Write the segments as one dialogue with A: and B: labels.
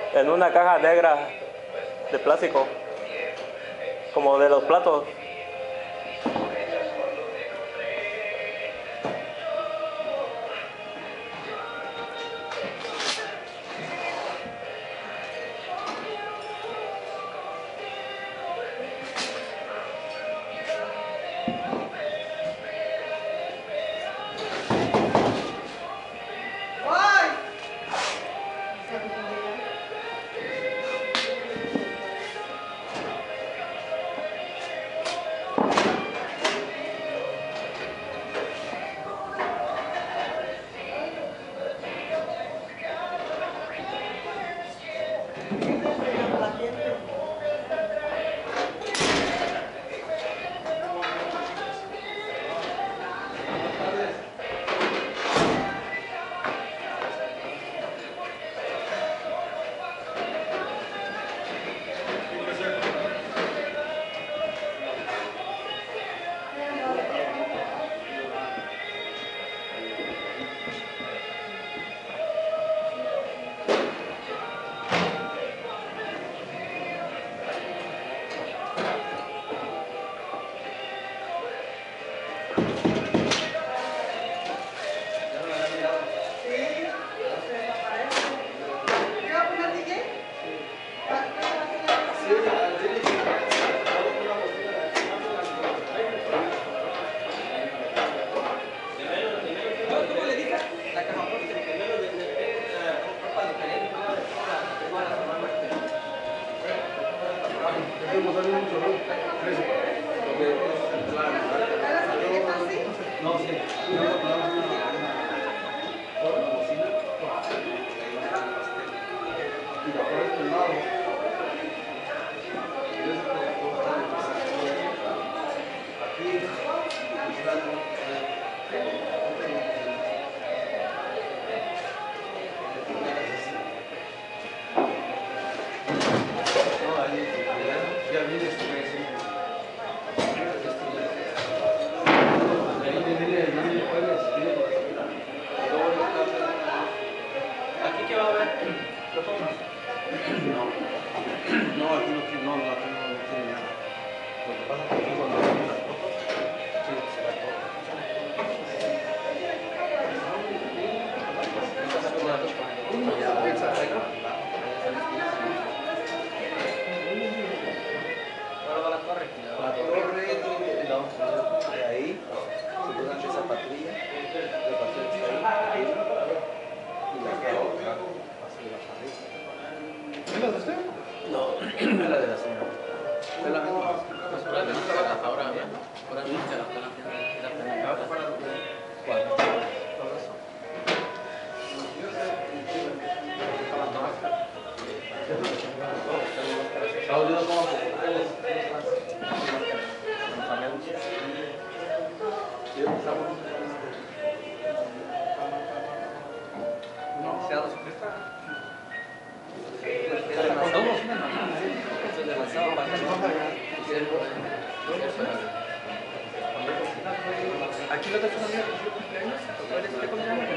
A: en una caja negra de plástico, como de los platos.
B: Aquí lo que son amigos de cumpleaños, ¿cuáles te cumpleaños?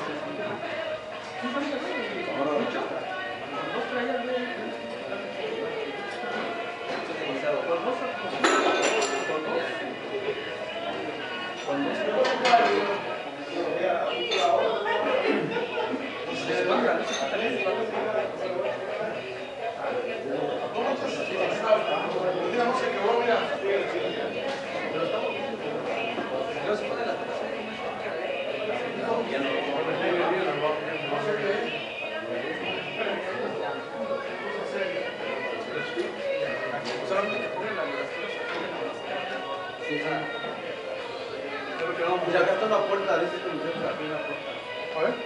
C: Mira, acá está una puerta, dice que me dice aquí una puerta. A ver.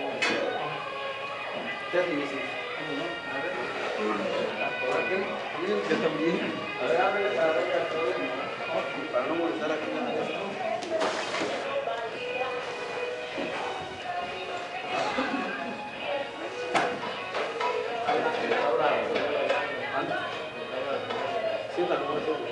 C: ¿Qué hace dice? A ver. ¿Por qué? Miren que también. A ver, ábrele para ver el problema. Para no molestar aquí en la mesa. Siéntate, como eso.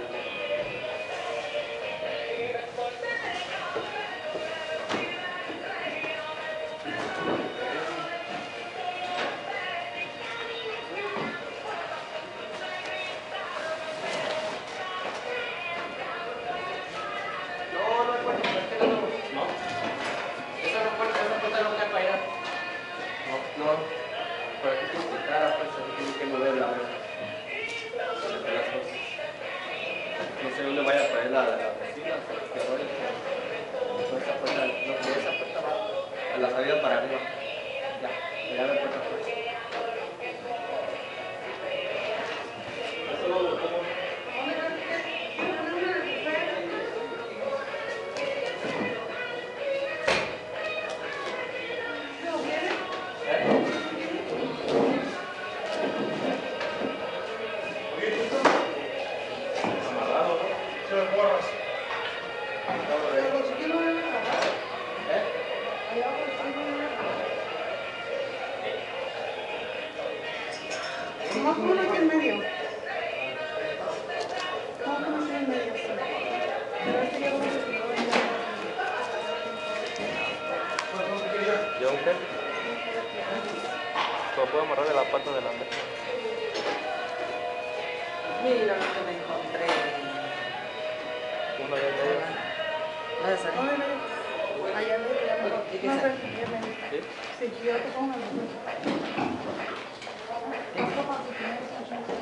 C: Por aquí tiene que entrar, pues aquí tiene que mover la mesa. No sé dónde vaya a poner la bocina, que voy. No, esa puerta, no, de esa puerta va a la salida para arriba. Ya la puerta pues. Eso lo pongo.
D: ¿Cómo pones aquí en medio? ¿Cómo pones aquí en medio? Pero este ya lo voy a decir.
A: ¿Yo qué? Lo puedo amarrar de la pata de la mesa.
E: Mira lo que me encontré.
A: Uno ya en medio.
E: ¿Vas a salir?
D: ¿Dónde medio? Allá en medio, ya me lo...
E: ¿Y qué
D: No,
E: sale?
D: pero ya me...
A: ¿Sí?
D: Sí, yo te pongo la...